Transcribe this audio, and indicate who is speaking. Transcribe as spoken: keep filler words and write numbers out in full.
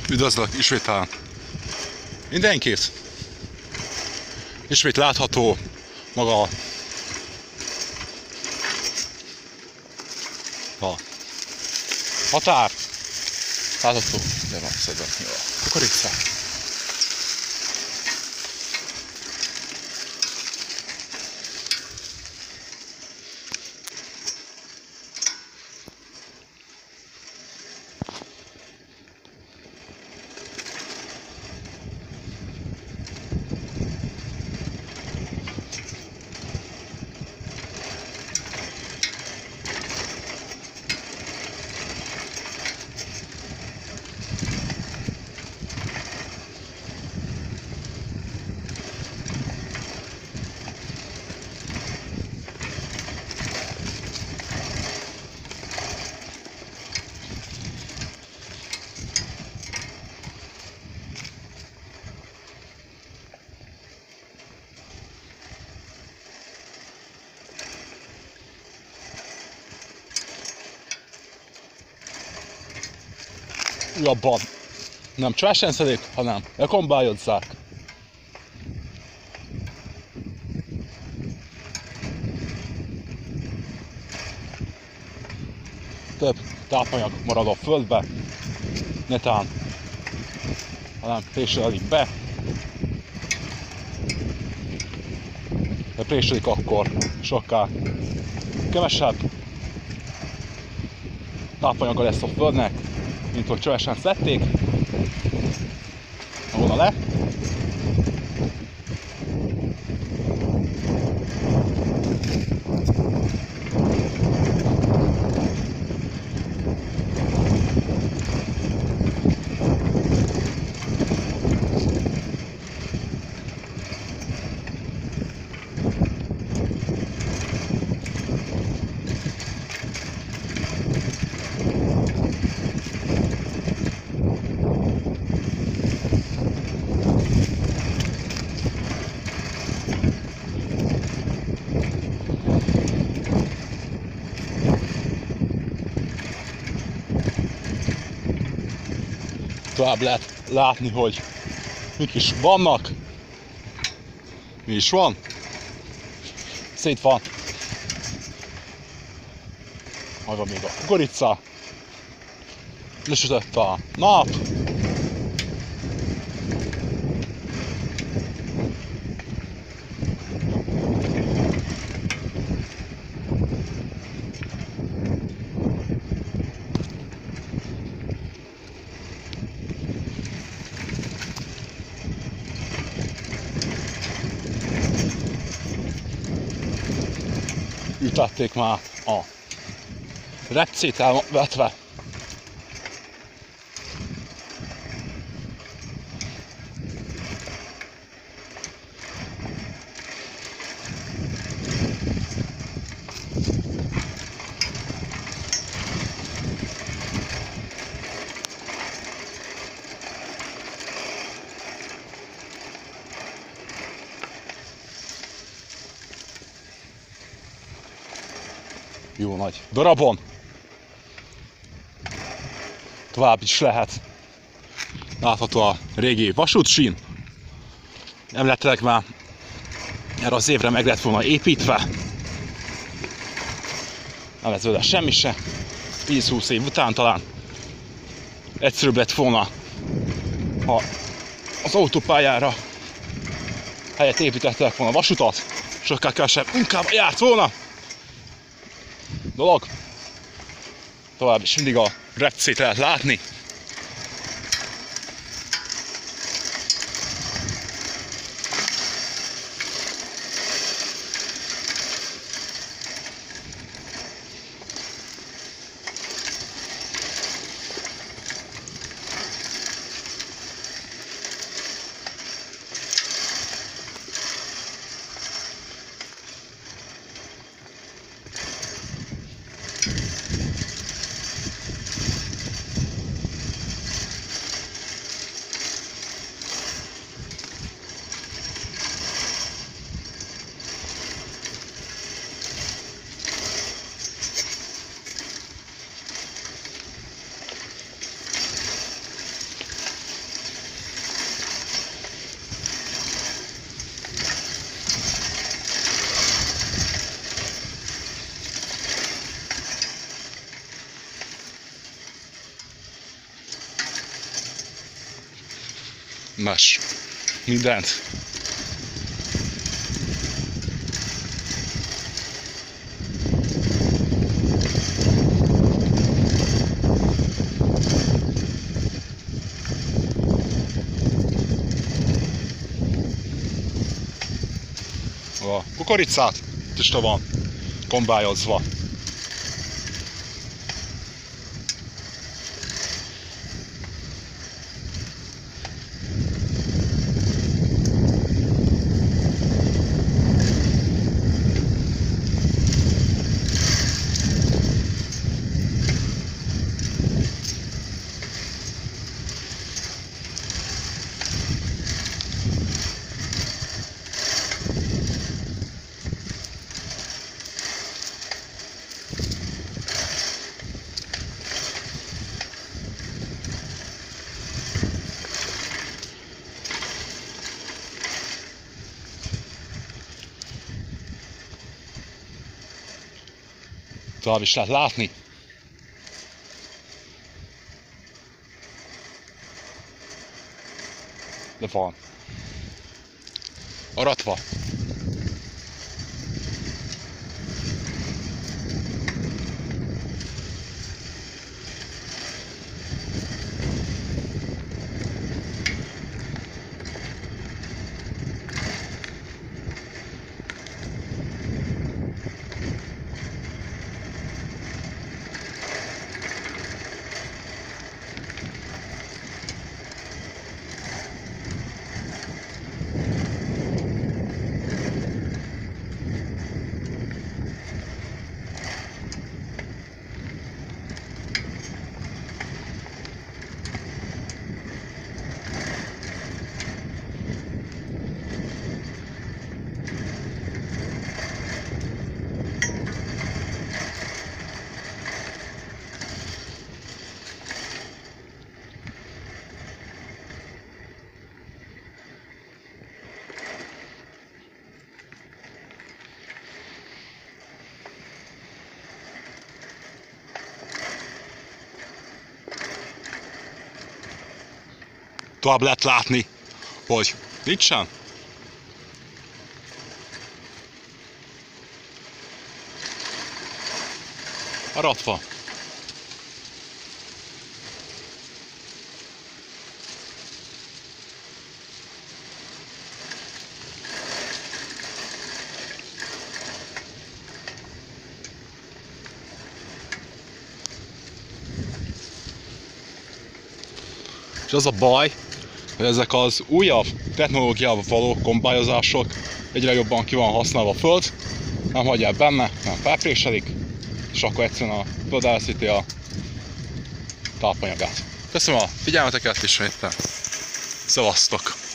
Speaker 1: Üdvözlök ismétel mindenkit! Ismét látható maga a határ. Látható, de van szedve. Jó, kukorica. Jobban nem trash szedik, hanem lekombályozzák. Több tápanyag marad a földbe, netán, hanem préselik be. De préselik akkor sokkal kevesebb tápanyaga lesz a földnek, mint hogy csövesen szedték volna le. Tovább lehet látni, hogy mik is vannak. Mi is van? Szét van. Majd van még a kukorica. Lesütött a nap. Ütették már a repcét elvetve. Jó nagy darabon. Tovább is lehet. Látható a régi vasútsín. Emletileg már erre az évre meg lett volna építve. Nem lesz vele semmi se. tíz-húsz év után talán egyszerűbb lett volna, ha az autópályára helyett építettek volna vasutat. Sokkal kevesebb munkába járt volna. Dolog. Tovább is mindig a repcét lehet látni. mes, mindent. A kukoricát is van kombályozva. Tovább is lehet látni. De van. Aratva. Tovább lehet látni, hogy nincsen. Aratva. És az a baj, hogy ezek az újabb technológiával való kombályozások egyre jobban ki van használva a föld, nem hagyják benne, nem felpréselik, és akkor egyszerűen a föld elveszíti a tápanyagát. Köszönöm a figyelmeteket, ismételten. Szevasztok!